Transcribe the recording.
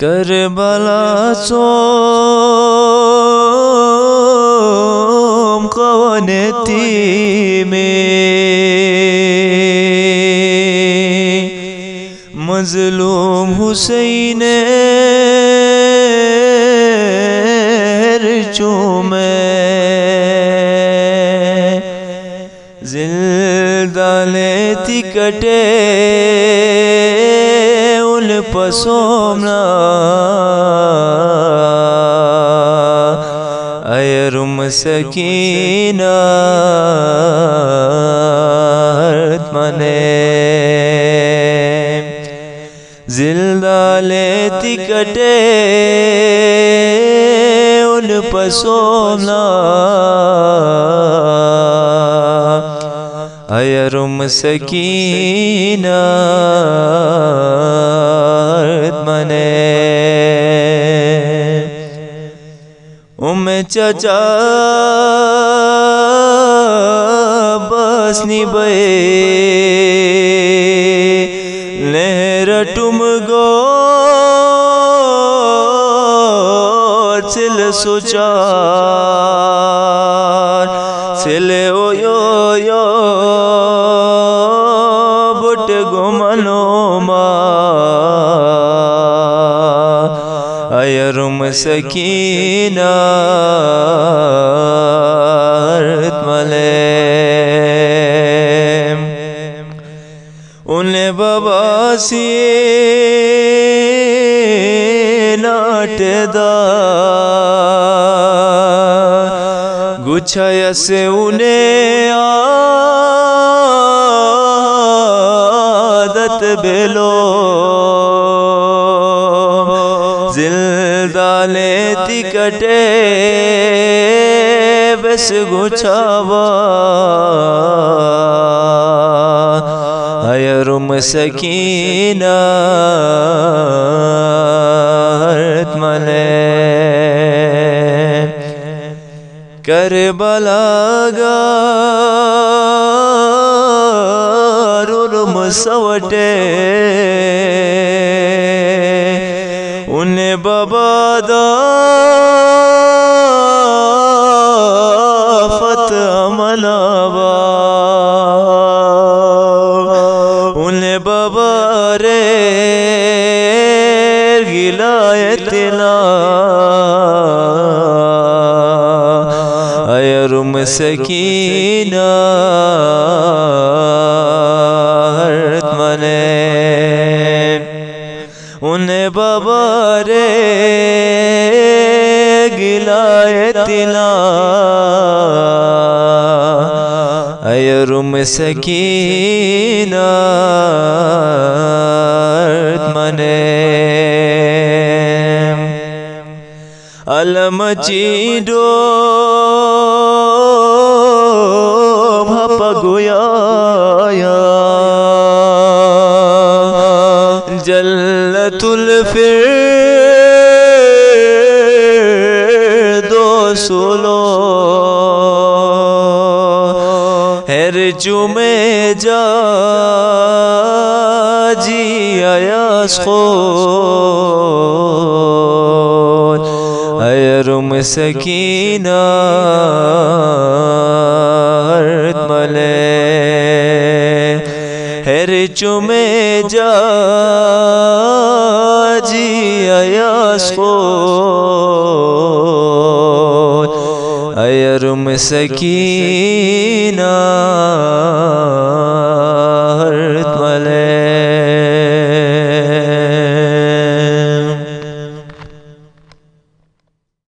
Karbala सोम कवनती में मजलूम हुसैन चूमे जिल्दाले तिकटे उन पसोमना अयरुम सकीना मने जिल्दाले तिकटे उन पसोमना अयरुम सकीना मने चचा बसनी बे लहर टुम गो सिल सुचार सिले ओ यो बुट गुमनो मा अयरुम सकीना मले उन्हें बबासी नाटदा गुच्छाया से उन्हें आदत बेलो जिल्दाले तिकटे बस गुच्छावा अयरुम सकीना मले करबला गारुम सवटे उन्हें बबादा फत अमलावा उन्हें बबारे गिलायतना अयरुम सकीना मने उन्हें बबारे गिलायतना अयरुम सकीना मने अलम चीडो भपगुया जल्लतुल फिरदौसुलो हर जुमे जा जी आयास खो अयरुम सकीना मले हर चुमे जा जी आयास खो अयरुम सकीना